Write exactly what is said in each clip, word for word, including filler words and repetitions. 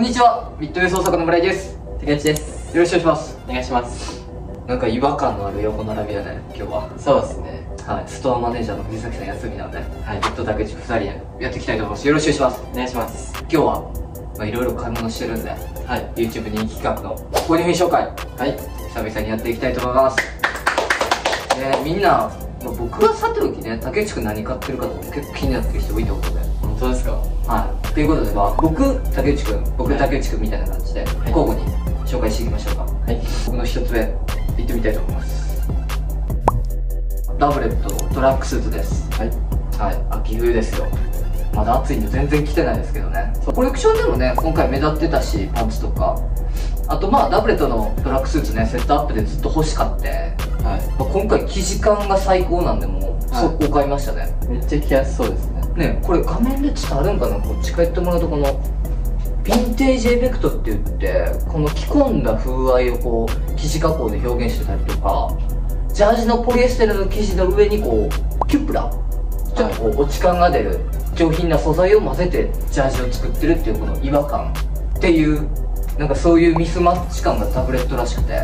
こんにちは、ミッドウェイ創作の村井です。 竹内です。 よろしくお願いします。 お願いします。 なんか違和感のある横並びやね、今日は。 そうですね。 はい、ストアマネージャーの藤崎さん休みなので、 はい、 ミッド竹内ふたりでやっていきたいと思います。よろしくお願いします。 お願いします。 今日は、まあ、いろいろ買い物してるんで、はい、YouTube 人気企画の購入品紹介、はい、久々にやっていきたいと思います。で、みんな、まあ、僕はさておきね、竹内くん何買ってるかとか結構気になってる人多いと思うんで。 本当ですか？ はい。ということで、まあ、僕、竹内くん、僕、竹内くんみたいな感じで、交互に紹介していきましょうか。はい。僕の一つ目、いってみたいと思います。ラブレットのトラックスーツです。はい。はい。秋冬ですよ。まだ暑いんで全然着てないですけどね。コレクションでもね、今回目立ってたし、パンツとか。あとまあ、ラブレットのトラックスーツね、セットアップでずっと欲しかった。はい。まあ、今回生地感が最高なんで、もう、速攻買いましたね。 めっちゃ着やすそうですね。 ね、これ画面で伝わるんかな、こっち帰ってもらうと、このヴィンテージエフェクトって言って、この着込んだ風合いをこう生地加工で表現してたりとか、ジャージのポリエステルの生地の上にこうキュプラ、ちょっとこう落ち感が出る上品な素材を混ぜてジャージを作ってるっていうこの違和感っていう、なんかそういうミスマッチ感がタブレットらしくて、はい、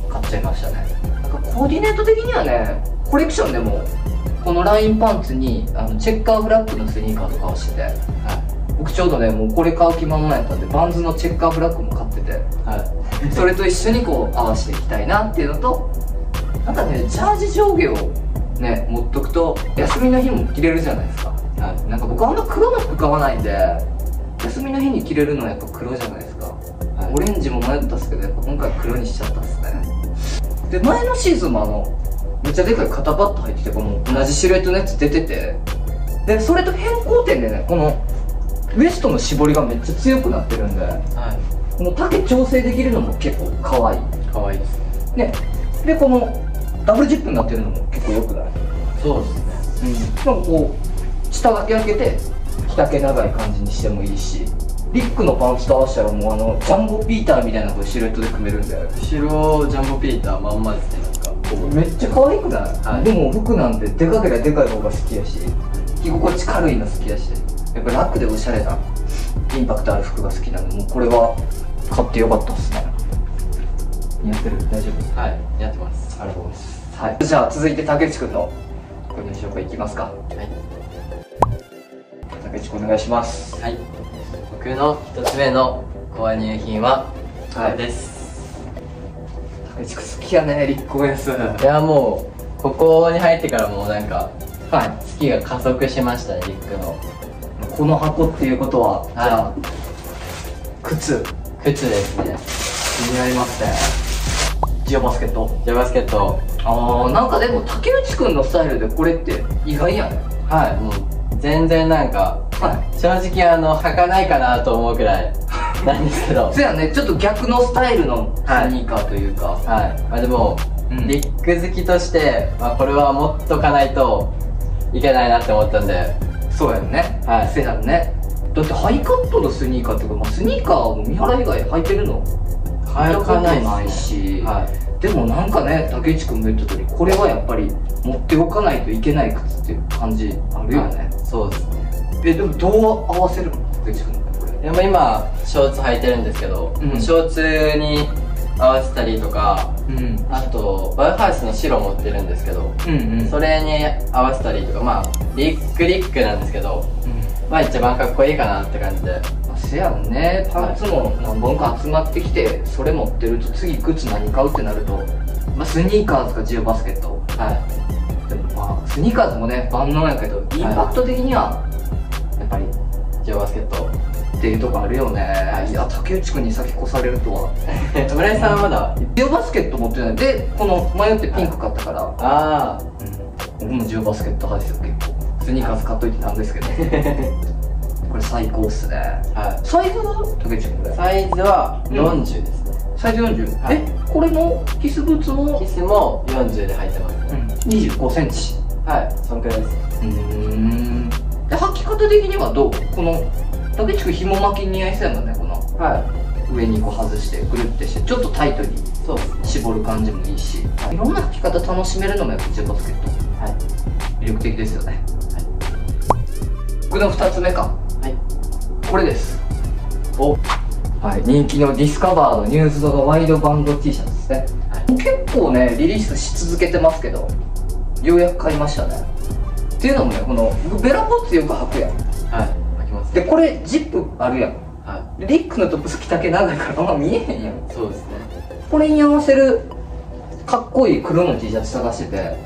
買っちゃいましたね。なんかコーディネート的にはね、コレクションでもこのラインパンツにあのチェッカーフラッグのスニーカーとかをしてて、はい、僕ちょうどね、もうこれ買う気満々やったんで、バンズのチェッカーフラッグも買ってて、はい、それと一緒にこう合わせていきたいなっていうのと、なんかね、ジャージ上下をね、持っとくと休みの日も着れるじゃないですか。はい、なんか僕あんま黒の服買わないんで、休みの日に着れるのはやっぱ黒じゃないですか。はい、オレンジも迷ったっすけど、やっぱ今回黒にしちゃったっすね。で、前のシーズンもあのめっちゃでかい肩パッド入ってて、この同じシルエットのやつ出てて、でそれと変更点でね、このウエストの絞りがめっちゃ強くなってるんで、はい、この丈調整できるのも結構可愛い可愛いですね。で、このダブルジップになってるのも結構良くない？ そうですね。 うん、なんかこう下だけ開けて着丈長い感じにしてもいいし、リックのパンツと合わせたらもうあのジャンボピーターみたいなシルエットで組めるんで、 後ろジャンボピーターまんまですね。なんかめっちゃ可愛くない？はい、でも服なんてでかければでかい方が好きやし、着心地軽いの好きやし、やっぱ楽でおしゃれなインパクトある服が好きなんで、もうこれは買ってよかったっすね。似合ってる？大丈夫？はい、似合ってます。ありがとうございます。はい、じゃあ続いて竹内くんの購入紹介いきますか。はい、竹内くんお願いします。 はい、僕の一つ目の購入品はこれです。 竹内くん好きやね、立候補やつ。 いや、もうここに入ってからもうなんか、 はい、 好きが加速しましたね、リックの。 この箱っていうことは、はい、じゃあ靴靴ですね。 似合いますね。ジオバスケット。 ジオバスケット。 ああ、なんかでも竹内くんのスタイルでこれって意外やね。 はい、もう全然なんか、はい、正直あの履かないかなと思うくらいなんですけどそうやね、ちょっと逆のスタイルのスニーカーというか、 はい、はい、まあ、でも、うん、リック好きとして、まあ、これは持っとかないといけないなって思ったんで。 そうやんね。はい、せやんね。だってハイカットのスニーカーっていうか、まあ、スニーカーの三原以外履いてるの履かないないし、はい、でもなんかね、竹内くんも言った通り、これはやっぱり持っておかないといけない靴っていう感じあるよね。はい、そうですね。え、でもどう合わせるの竹内くんのこれ？ でも今ショーツ履いてるんですけど、うん、ショーツに合わせたりとか、うん、あとバイオハウスの白持ってるんですけど、うん、うん、それに合わせたりとか、まあリックリックなんですけど、うん、まあ一番かっこいいかなって感じで。 せやんね、パンツも何本か集まってきて、それ持ってると次靴何買うってなると、まあ、スニーカーズかジオバスケット。はい、でもまあスニーカーズもね万能やけど、インパクト的にはやっぱりジオバスケットっていうとこあるよね。はい、いや、竹内くんに先越されるとは。 村井さんはまだジオバスケット持ってないで、この迷ってピンク買ったから、はい、ああ、うん、僕もジオバスケット派ですよ。結構スニーカーズ買っといてなんですけどこれ最高っすね。はい、サイズは竹内くんこれサイズはよんじゅうですね。うん、サイズよんじゅう、はい、え、これのキスブーツもキスもよんじゅうで入ってますね。 うん、にじゅうごセンチ。 はい、そのくらいです。 うーん。で、履き方的にはどう？この竹内くん紐巻き似合いそうやもんね。この、はい、上にこう外してぐるってしてちょっとタイトに絞る感じもいいし、はい、いろんな履き方楽しめるのもやっぱジオバスケット、はい、魅力的ですよね。はい、僕のふたつめか。はい、これです。お、 はい、人気のディスカバーのニューズドのワイドバンド T シャツですね、はい、結構ねリリースし続けてますけど、ようやく買いましたね。っていうのもね、このベラポッツよく履くやん。 はい、履きます、ね、 でこれジップあるやん。 はい、 リックのトップス着丈長いからあんま見えへんやん。 そうですね。 これに合わせるかっこいい黒の T シャツ探してて、はい、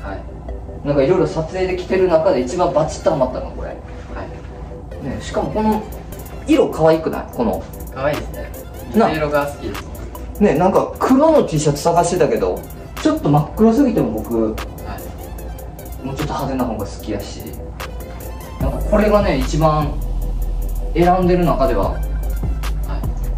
なんかいろいろ撮影で着てる中で一番バチッとハマったのこれ、はいね、しかもこの色可愛くない？この可愛いですね。水色が好きですね。なんか黒の T シャツ探してたけど、ちょっと真っ黒すぎても僕、はい、もうちょっと派手な方が好きやし、なんかこれがね一番選んでる中では、はい、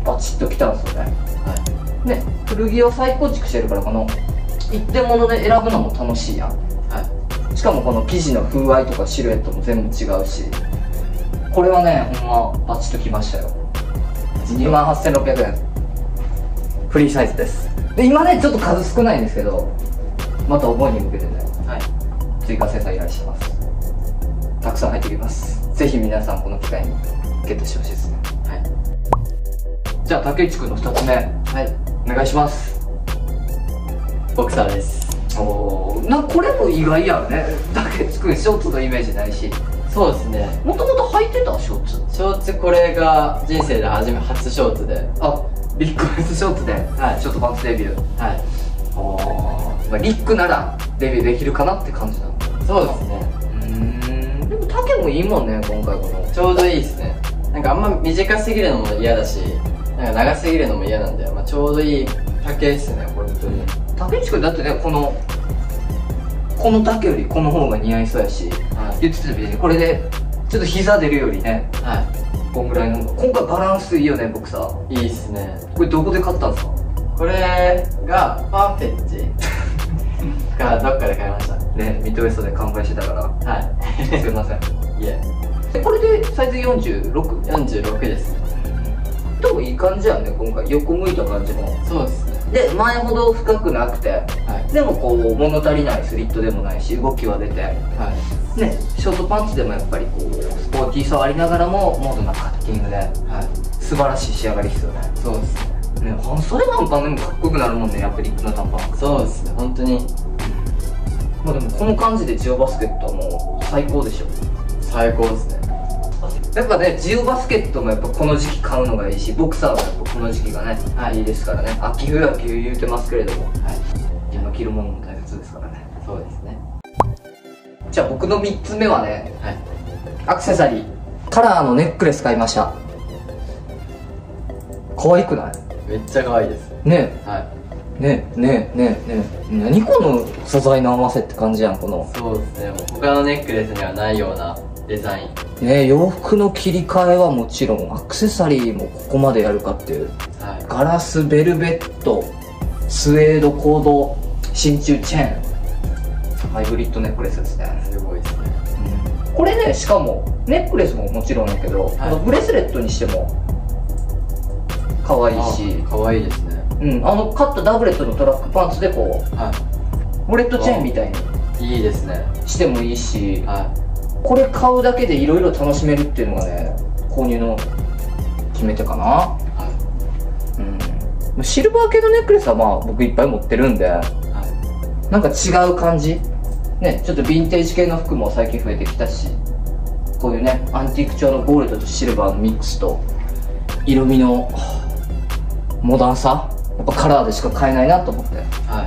バチッときたんですよね。はい、ね、古着を再構築してるから、この一点物で選ぶのも楽しいやん。はい、しかもこの生地の風合いとかシルエットも全部違うし、これはねほんまバチッときましたよ。にまんはっせんろっぴゃくえん、フリーサイズです。で今ねちょっと数少ないんですけど、またお盆に向けてね、はい、追加生産依頼します。たくさん入ってきます。ぜひ皆さんこの機会にゲットしてほしいですね。はい、じゃあ竹内くんのふたつめ、はい、お願いします。 ボクサーです。 おー、なんかこれも意外やね。竹内くんショーツのイメージないし。 そうですね。 もともと履いてたショーツ？ ショーツ、これが人生で初め初ショーツで、 あ、リックベースショーツで、はい、ショートパンツデビュー。はい。ああ、まあ、リックならデビューできるかなって感じなの。 そうですね。 うーん、でも丈もいいもんね今回この。 ちょうどいいですね。なんかあんま短すぎるのも嫌だし、なんか長すぎるのも嫌なんで、まあ、ちょうどいい丈ですね本当に。 竹内くんだってね、このこの丈よりこの方が似合いそうやし、はい、言ってたみたいにこれでちょっと膝出るよりね、はい、こんぐらいの。今回バランスいいよね僕さ。 いいっすね。 これどこで買ったんですか？ これがパーフェッチがどっかで買いましたね。ミッドウェストで完売してたから。はい、すいません。いえ、これでサイズ よんじゅうろく？ よんじゅうろくですね。 でもいい感じやね今回。横向いた感じも。 そうですね。 で前ほど深くなくて、はい、でもこう物足りないスリットでもないし動きは出て、はいね、ショートパンツでもやっぱりこうスポーティーさありながらもモードなカッティングで、はい、素晴らしい仕上がりですよね。そうですね。ね、半袖短パンでもかっこよくなるもんね、やっぱりリックの短パン。そうですね本当に。まあでもこの感じでジオバスケットはもう最高でしょ。 最高ですね。 やっぱね、ジオバスケットもやっぱこの時期買うのがいいし、ボクサーはやっぱこの時期がね、はい、いいですからね。秋冬秋冬言うてますけれども、はい、今着るものも大切ですからね。そうですね。じゃあ僕のみっつめはね、はい、アクセサリー、カラーのネックレス買いました。可愛くない？ めっちゃ可愛いです。 ねえ、はい、ねえねえねえねえ、何この素材の合わせって感じやんこの。そうですね。もう他のネックレスにはないようなデザインね。洋服の切り替えはもちろんアクセサリーもここまでやるかっていう、はい、ガラス、ベルベット、スウェード、コード、真鍮チェーン、ハイブリッドネックレスですね。すごいですね、うん、これね、しかもネックレスももちろんだけど、はい、このブレスレットにしても可愛いし、 可愛いですね。 うん、あのカットダブレットのトラックパンツでこう、はい、ウォレットチェーンみたいにいいですねしてもいいし、はい、これ買うだけでいろいろ楽しめるっていうのがね、購入の決め手かな。はい、うん、シルバー系のネックレスはまあ僕いっぱい持ってるんで、はい、なんか違う感じね。ちょっとヴィンテージ系の服も最近増えてきたし、こういうねアンティーク調のゴールドとシルバーのミックスと色味のモダンさ、やっぱカラーでしか買えないなと思って、はい、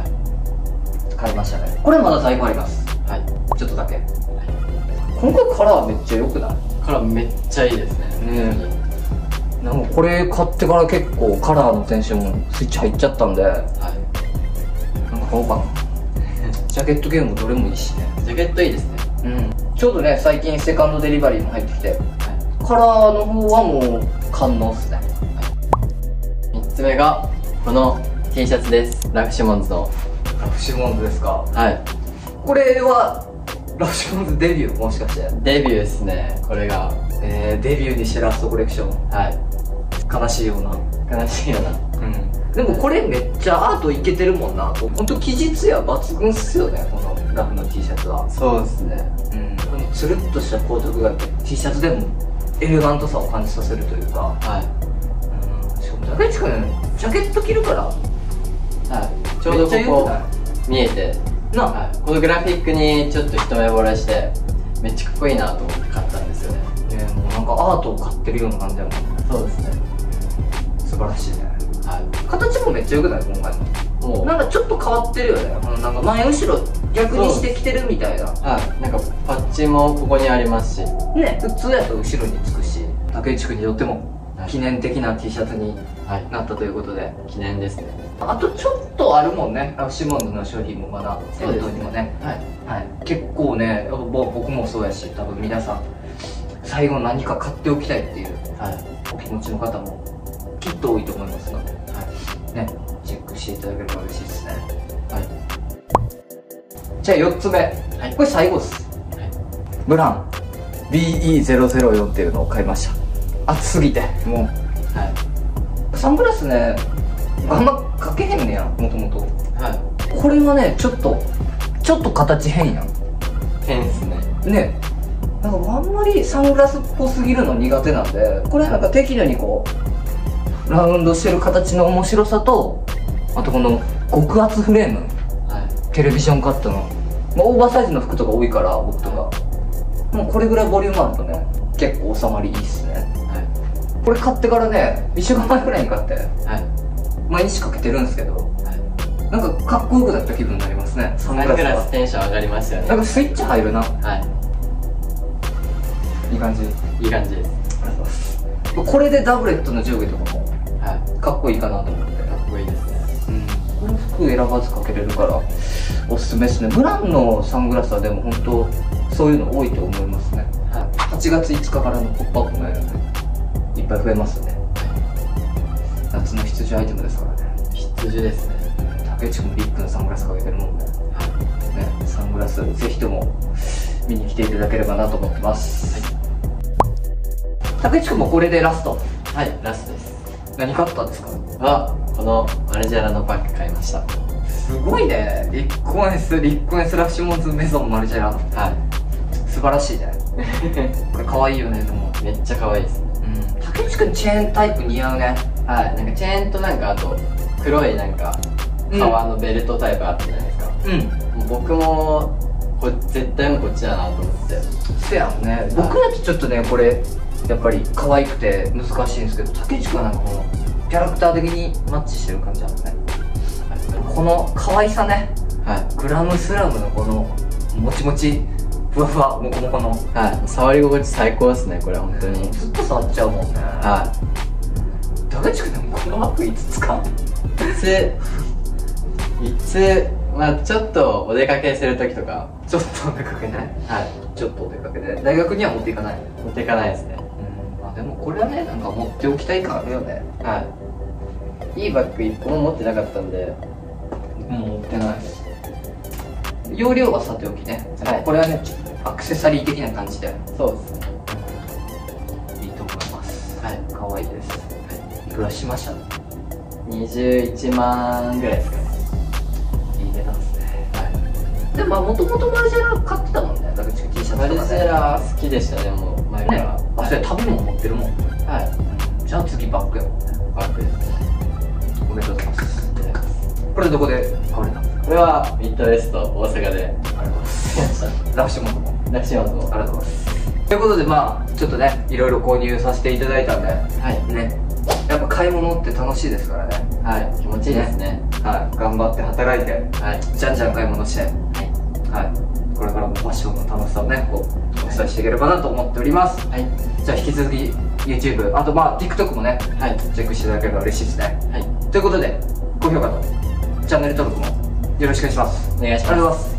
買いましたね。これまだ在庫あります。はい、ちょっとだけ。今回カラーめっちゃ良くない？ カラーめっちゃいいですね。ねえ、なんかこれ買ってから結構カラーのテンションスイッチ入っちゃったんで、はい、なんか買おうかな。ジャケット系もどれもいいしね。 ジャケットいいですね。 うん、ちょうどね最近セカンドデリバリーも入ってきて、はい、カラーの方はもう堪能っすね。はい、みっつめがこの T シャツです。ラフシモンズの。ラフシモンズですか？はい。これはラフシモンズデビュー、もしかして？ デビューですね、これが。 えー、デビューにしてラストコレクション。はい。悲しいような。 悲しいような。 うん。でもこれめっちゃアートいけてるもんな。ほんと生地ツヤ抜群っすよね、このラフの T シャツは。 そうですね。 うん。このつるっとした光沢が T シャツでもエレガントさを感じさせるというか。はい。うん。しかも竹内くんジャケット着るから、 はい、ちょうどここ見えてな、はい、このグラフィックにちょっと一目惚れしてめっちゃかっこいいなと思って買ったんですよね。 ね、もうなんかアートを買ってるような感じだもん。 そうですね、 素晴らしいね。 はい、 形もめっちゃ良くない？今回のもうなんかちょっと変わってるよね。このなんか前後ろ逆にしてきてるみたいな。 はい、なんかパッチもここにありますしね、普通やと後ろにつくし、竹内くんにとっても記念的な T シャツになったということで、はい、 記念ですね。 あとちょっとあるもんね、ラフシモンズの商品もまだ店頭にもね、はい、はい、結構ね、僕もそうやし、多分皆さん最後何か買っておきたいっていう、はい、お気持ちの方もきっと多いと思いますので、はい、ね、チェックしていただければ嬉しいですね。はい、じゃあよっつめ、はい、これ最後です、はい、ブラン ビーイーゼロゼロよん っていうのを買いました。暑すぎてもう、はい、サングラスねあんまかけへんねや、もともと。はい、これはねちょっとちょっと形変やん。 変っすね。 ね、なんかあんまりサングラスっぽすぎるの苦手なんで、これなんか適度にこうラウンドしてる形の面白さと、あとこの極厚フレーム、はい、テレビジョンカットの、まあ、オーバーサイズの服とか多いから僕とか、はい、もうこれぐらいボリュームあるとね結構収まりいいっすね。はい、これ買ってからねいっしゅうかんまえくらいに買って、はい、毎日かけてるんですけど、はい、なんかかっこよくなった気分になりますね。 サングラステンション上がりますよね。 なんかスイッチ入るな。 はい、いい感じ。いい感じです。ありがとうございます。 これでダブレットの上下とかも、はい、かっこいいかなと思って。 かっこいいですね。 うん、この服選ばずかけれるからおすすめですね。ブランのサングラスはでも本当そういうの多いと思いますね。はい、はちがついつかからのポップアップのやるんでいっぱい増えますね。はい、夏の必需アイテムですからね。 必需ですね。 竹内くんもリックのサングラスかけてるもんね。はい、ね、サングラスぜひとも見に来ていただければなと思ってます。はい、竹内くんもこれでラスト。 はい、ラストです。 何買ったんですか？ はこのマルジェラのバッグ買いました。 すごいね。リッコンエスリッコンエスラフシモンズメゾンマルジェラ。はい、素晴らしいね。これ可愛いよね。でもめっちゃ可愛いですね。 うん、竹内くんチェーンタイプ似合うね。 はい、なんかチェーンとなんかあと黒いなんか革のベルトタイプあったじゃないですか。うん、もう僕もこ絶対もこっちだなと思って。 せやんね。僕だとちょっとねこれやっぱり可愛くて難しいんですけど、竹内くんはなんかこのキャラクター的にマッチしてる感じなんですね。はい、この可愛さね、はい、グラムスラムのこのもちもちふわふわもこもこの、 はい、触り心地最高ですね。これ本当にずっと触っちゃうもんね。はい、竹内くんでもこのバッグいつ使う？ いついつまあちょっとお出かけする時とか。 ちょっとお出かけね。はい、ちょっとお出かけで大学には持っていかない。 持っていかないですね。 うん、まあでもこれはねなんか持っておきたい感あるよね。 はい、いいバッグいっこも持ってなかったんでもう持ってないです。容量はさておきね、はい、これはねアクセサリー的な感じで。そうですね、いいと思います。はい、可愛いです。はい、いくらしました？ にじゅういちまんぐらいですかね。 いい値段ですね。はい、でもまあもともとマルジェラ買ってたもんね。竹内くん T シャツとかね。 マルジェラ好きでしたね。もう前から、ね、 あ、それ旅も持ってるもん。 はい、 うん、じゃあ次バッグやもんね。 バッグです。 おめでとうございます。これどこで買われたんですか？ これはミッドウェスト大阪で。ありがとうございます。ラフシモンズも。 ラフシモンズも。 ありがとうございます。ということでまあちょっとねいろいろ購入させていただいたんで、はいね、やっぱ買い物って楽しいですからね。 はい、気持ちいいですね。 はい、頑張って働いて、はい、じゃんじゃん買い物して、はい、はい、これからもファッションの楽しさをねこうお伝えしていければなと思っております。はい、じゃあ引き続き YouTube、あとまあ TikTok もね、はい、チェックしていただければ嬉しいですね。はい、ということで高評価とチャンネル登録もよろしくお願いします。 お願いします。 ありがとうございます。